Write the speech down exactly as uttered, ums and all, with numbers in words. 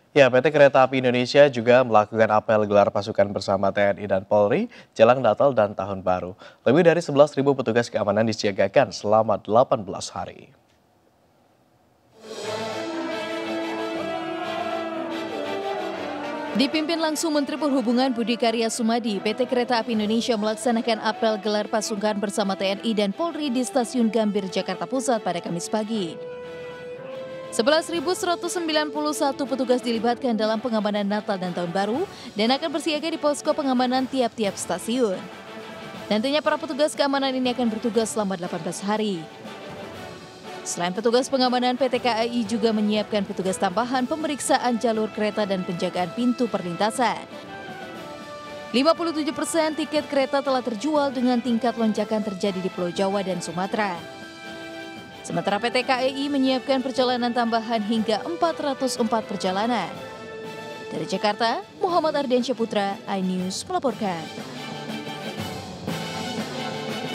Ya, P T Kereta Api Indonesia juga melakukan apel gelar pasukan bersama T N I dan Polri jelang Natal dan Tahun Baru. Lebih dari sebelas ribu petugas keamanan disiagakan selama delapan belas hari. Dipimpin langsung Menteri Perhubungan Budi Karya Sumadi, P T Kereta Api Indonesia melaksanakan apel gelar pasukan bersama T N I dan Polri di Stasiun Gambir, Jakarta Pusat pada Kamis pagi. sebelas ribu seratus sembilan puluh satu petugas dilibatkan dalam pengamanan Natal dan Tahun Baru dan akan bersiaga di posko pengamanan tiap-tiap stasiun. Nantinya para petugas keamanan ini akan bertugas selama delapan belas hari. Selain petugas pengamanan, P T K A I juga menyiapkan petugas tambahan pemeriksaan jalur kereta dan penjagaan pintu perlintasan. lima puluh tujuh persen tiket kereta telah terjual dengan tingkat lonjakan terjadi di Pulau Jawa dan Sumatera. Sementara P T K A I menyiapkan perjalanan tambahan hingga empat ratus empat perjalanan. Dari Jakarta, Muhammad Ardiansyah Putra, iNews melaporkan.